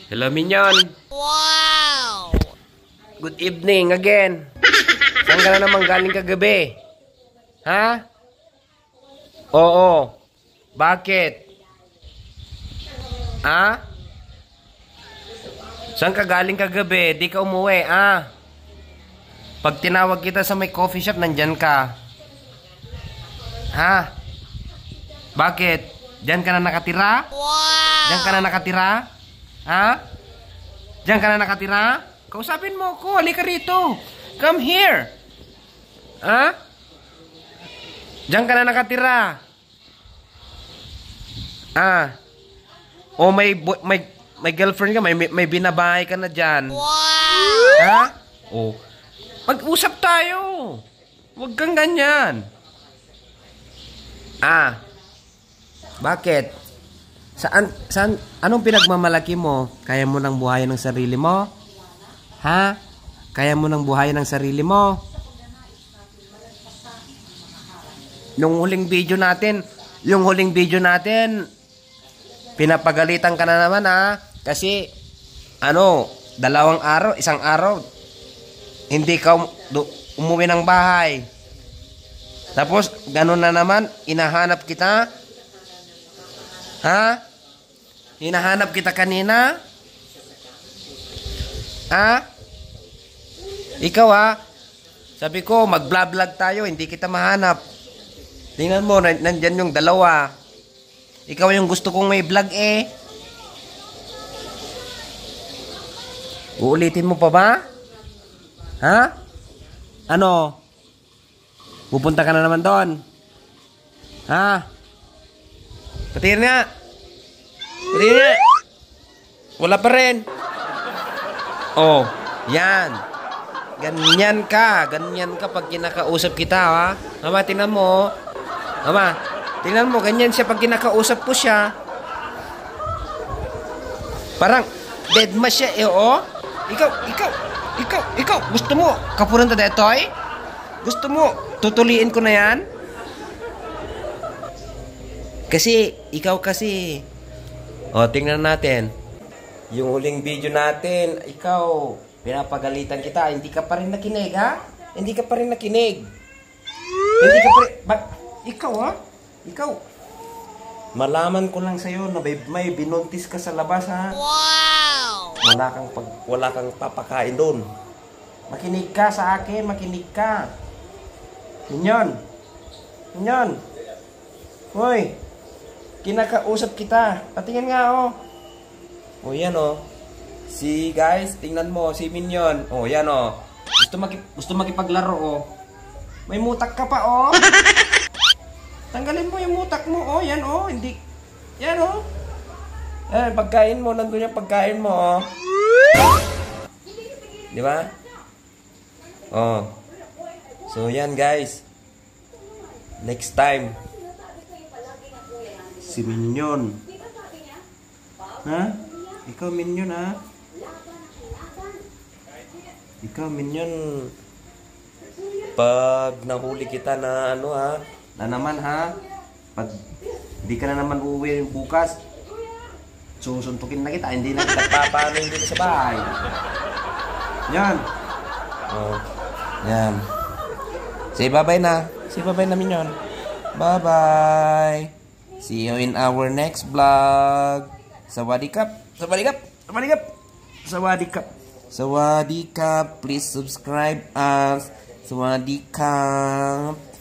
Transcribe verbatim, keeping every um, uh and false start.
Hello, Minion. Wow! Good evening again. Saan ka na naman galing kagabi? Ha? Oo. Bakit? Ha? Saan ka galing kagabi? Di ka umuwi, ah? Pag tinawag kita sa may coffee shop, nandyan ka. Ha? Bakit? Diyan ka na nakatira? Wow! Diyan ka na nakatira? Ha? Diyan ka na nakatira? Kausapin mo ko. Halika rito. Come here. Ha? Diyan ka na nakatira? Ah. O may may may girlfriend ka, may may binabahay ka na diyan. Wow! Ha? O. Mag-usap tayo. Huwag kang ganyan. Ah. Bakit? Saan, saan, anong pinagmamalaki mo? Kaya mo nang buhayin ng sarili mo? Ha? Kaya mo nang buhayin ng sarili mo? Nung huling video natin, yung huling video natin, pinapagalitan ka na naman, ha? Kasi, ano, dalawang araw, isang araw, hindi ka um, umuwi ng bahay. Tapos, ganun na naman, inahanap kita. Ha? Hinahanap kita kanina? Ha? Ikaw, ha? Sabi ko, mag-vlog tayo, hindi kita mahanap. Tingnan mo, nandyan yung dalawa. Ikaw yung gusto kong may vlog, eh. Uulitin mo pa ba? Ha? Ano? Pupunta ka na naman doon? Ha? Patingin nga. Patingin nga. Wala pa rin. Oh, yan. Ganyan ka. Ganyan ka pag kinakausap kita, ha? Mama, tingnan mo. Mama, tingnan mo. Ganyan siya pag kinakausap ko siya. Parang dead ma siya, eh, oh. Ikaw, ikaw, ikaw, ikaw. Gusto mo kapunan ta detoy? Gusto mo tutuliin ko na yan? Kasi, ikaw kasi. O, tingnan natin. Yung huling video natin, ikaw, pinapagalitan kita. Hindi ka pa rin nakinig, ha? Hindi ka pa rin nakinig. Hindi ka pa rin... Ba, ikaw, ha? Ikaw. Malaman ko lang sa'yo na may, may binuntis ka sa labas, ha? Wow! Wala kang, pag, wala kang papakain doon. Makinig ka sa akin, makinig ka. Minyon. Minyon. Hoy. Kinakausap kita. Patingin nga, oh. O, yan, oh. Si, guys, tingnan mo. Si Minion. O, yan, oh. Gusto, maki gusto makipaglaro, oh. May mutak ka pa, oh. Tanggalin mo yung mutak mo, oh. Yan, oh. Hindi. Yan, oh. Yan, pagkain mo. Nandun yung pagkain mo, oh. Di ba? Oh. So, yan, guys. Next time. Si Minion. Ha? Ikaw, Minion, ha? Ikaw, Minion. Pag nahuli kita na ano, ha? Na naman, ha? Pag di ka na naman uuwi bukas, susuntukin na kita. Hindi na kita papaano dito sa bahay. Yan. Oh. Yan. Say bye-bye na. Say bye-bye na, Minion. Bye-bye. See you in our next vlog. Sawadikap. Sawadikap. Sawadikap. Sawadikap. Sawadikap. Please subscribe us. Sawadikap.